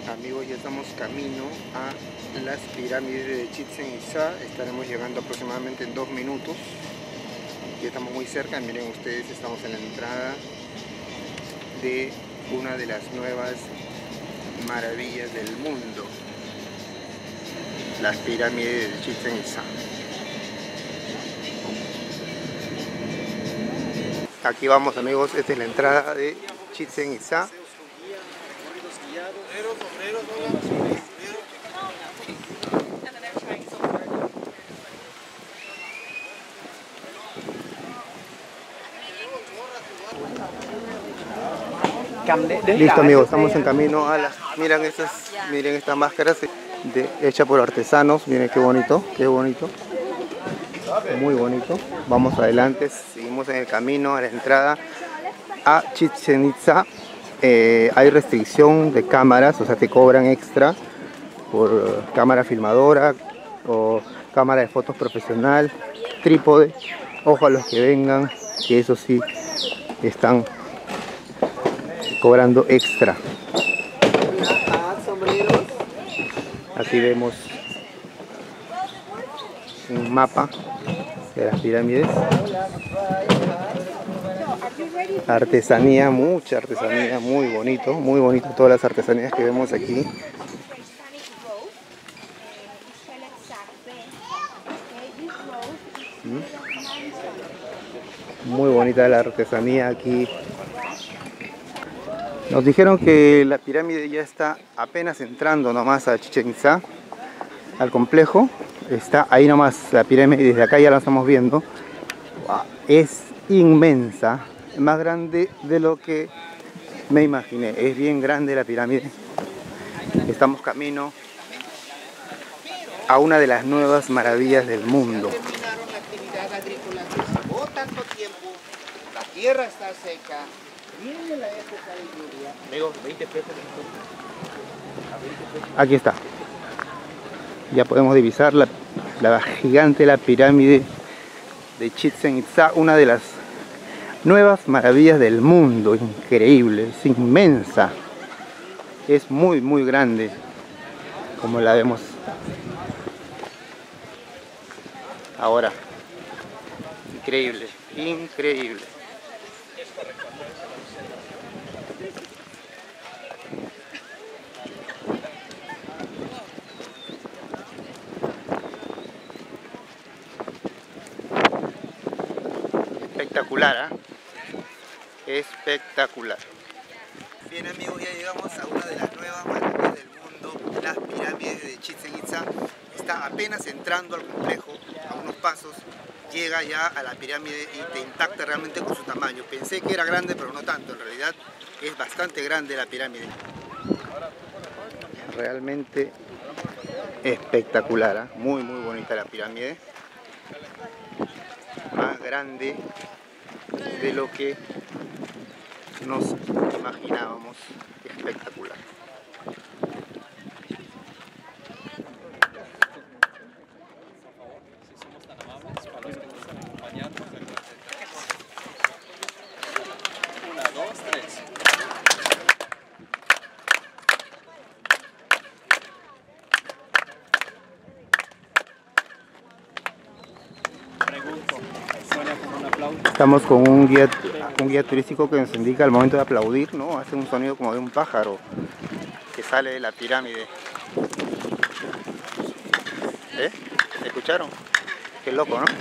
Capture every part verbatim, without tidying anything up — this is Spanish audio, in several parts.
Amigos, ya estamos camino a las pirámides de Chichén Itzá. Estaremos llegando aproximadamente en dos minutos. Ya estamos muy cerca. Miren ustedes, estamos en la entrada de una de las nuevas maravillas del mundo, las pirámides de Chichén Itzá. Aquí vamos, amigos, esta es la entrada de Chichén Itzá. Listo, amigos, estamos en camino a las... Miren estas, miren estas máscaras de, hechas por artesanos. Miren qué bonito, qué bonito, muy bonito. Vamos adelante, seguimos en el camino a la entrada a Chichén Itzá. Eh, hay restricción de cámaras, o sea, te cobran extra por cámara filmadora o cámara de fotos profesional, trípode. Ojo a los que vengan, que eso sí están cobrando extra. Aquí vemos un mapa de las pirámides. Artesanía, mucha artesanía, muy bonito, muy bonito todas las artesanías que vemos aquí. Muy bonita la artesanía aquí. Nos dijeron que la pirámide ya está apenas entrando nomás a Chichén Itzá, al complejo. Está ahí nomás la pirámide, desde acá ya la estamos viendo. Es inmensa, más grande de lo que me imaginé. Es bien grande la pirámide. Estamos camino a una de las nuevas maravillas del mundo. Terminaron la actividad agrícola que llevó tanto tiempo, la tierra está seca. Viene la época de lluvia. Amigo, veinte pesos. Aquí está. Ya podemos divisar la, la gigante, la pirámide de Chichén Itzá, una de las nuevas maravillas del mundo. Increíble, es inmensa. Es muy, muy grande, como la vemos ahora. Increíble, increíble. Espectacular, ¿eh? Espectacular. Bien, amigos, ya llegamos a una de las nuevas maravillas del mundo, las pirámides de Chichén Itzá. Está apenas entrando al complejo, a unos pasos, llega ya a la pirámide y te impacta realmente con su tamaño. Pensé que era grande, pero no tanto, en realidad es bastante grande la pirámide. Realmente espectacular, ¿eh? Muy, muy bonita la pirámide. Más grande de lo que nos imaginábamos. Espectacular. Una, dos, tres. Pregunto, ¿suena como un aplauso? Estamos con un guía, un guía turístico que nos indica al momento de aplaudir, ¿no? Hace un sonido como de un pájaro que sale de la pirámide. ¿Eh? ¿Escucharon? Qué loco, ¿no?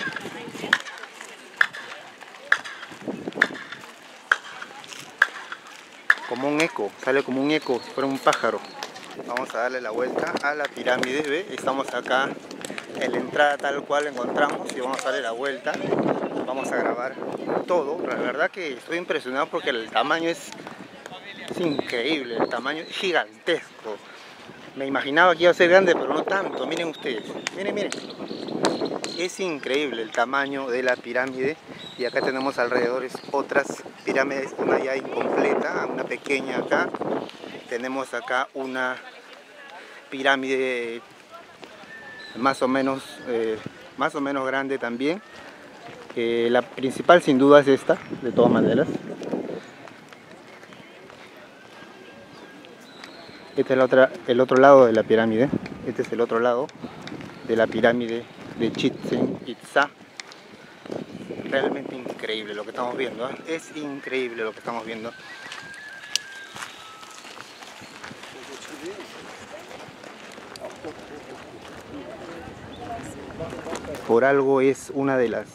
Como un eco, sale como un eco, si fuera un pájaro. Vamos a darle la vuelta a la pirámide, ¿ve? Estamos acá en la entrada tal cual encontramos y vamos a darle la vuelta. Vamos a grabar todo. La verdad que estoy impresionado porque el tamaño es, es increíble, el tamaño es gigantesco. Me imaginaba que iba a ser grande, pero no tanto. Miren ustedes, miren, miren. Es increíble el tamaño de la pirámide. Y acá tenemos alrededor otras pirámides, una ya incompleta, una pequeña acá. Tenemos acá una pirámide más o menos, eh, más o menos grande también. Eh, la principal sin duda es esta, de todas maneras. Este es el otro, el otro lado de la pirámide. Este es el otro lado de la pirámide de Chichén Itzá. Realmente increíble lo que estamos viendo, ¿eh? Es increíble lo que estamos viendo. Por algo es una de las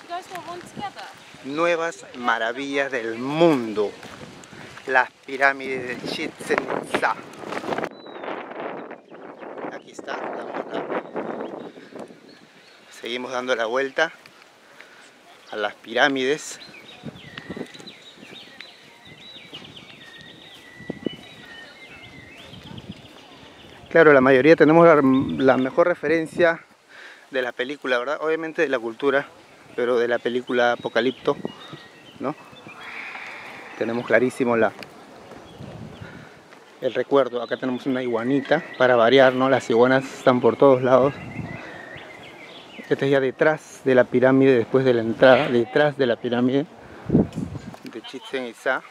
nuevas maravillas del mundo, las pirámides de Chichén Itzá. Aquí está, estamos acá. Seguimos dando la vuelta a las pirámides. Claro, la mayoría tenemos la, la mejor referencia de la película, ¿verdad? Obviamente de la cultura, pero de la película Apocalipto, ¿no? Tenemos clarísimo la, el recuerdo. Acá tenemos una iguanita, para variar, ¿no? Las iguanas están por todos lados. Esta es ya detrás de la pirámide, después de la entrada, detrás de la pirámide de Chichén Itzá.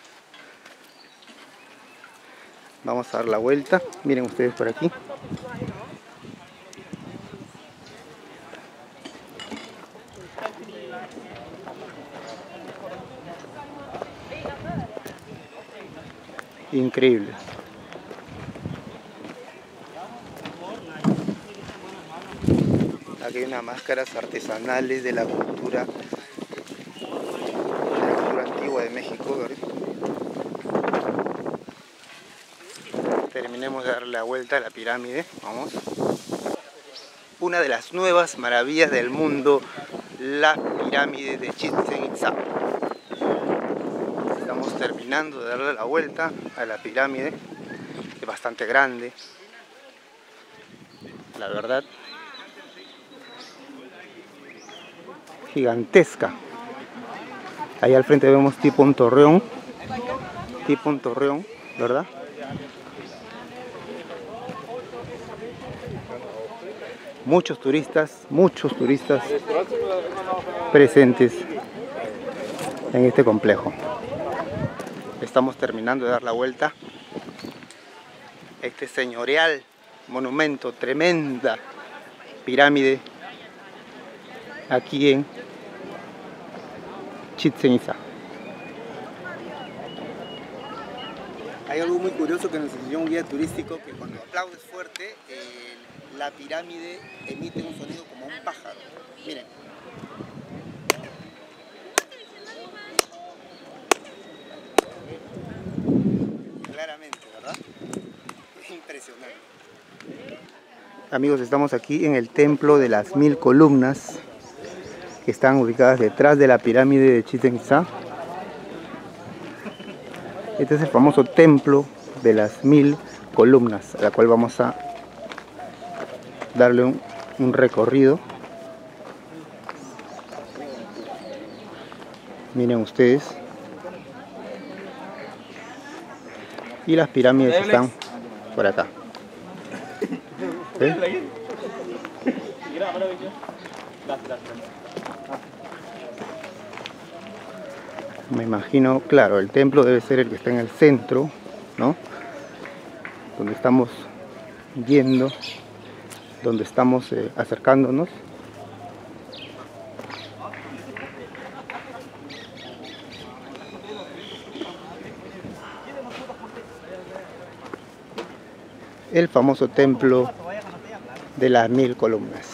Vamos a dar la vuelta, miren ustedes por aquí. Increíble. Aquí hay unas máscaras artesanales de la cultura, de la cultura antigua de México, ¿verdad? Terminemos de darle la vuelta a la pirámide, vamos. Una de las nuevas maravillas del mundo, la pirámide de Chichén Itzá. Estamos terminando de darle la vuelta a la pirámide, es bastante grande, la verdad, gigantesca. Ahí al frente vemos tipo un torreón, tipo un torreón, ¿verdad? Muchos turistas, muchos turistas presentes en este complejo. Estamos terminando de dar la vuelta. Este señorial monumento, tremenda pirámide aquí en Chichén Itzá. Hay algo muy curioso que nos enseñó un guía turístico, que cuando aplaudes fuerte, eh, la pirámide emite un sonido como un pájaro. Miren. Claramente, ¿verdad? Es impresionante. Amigos, estamos aquí en el templo de las mil columnas, que están ubicadas detrás de la pirámide de Chichén Itzá. Este es el famoso templo de las mil columnas, a la cual vamos a darle un, un recorrido. Miren ustedes. Y las pirámides están por acá. ¿Sí? Me imagino, claro, el templo debe ser el que está en el centro, ¿no? Donde estamos yendo, donde estamos eh, acercándonos. El famoso templo de las mil columnas.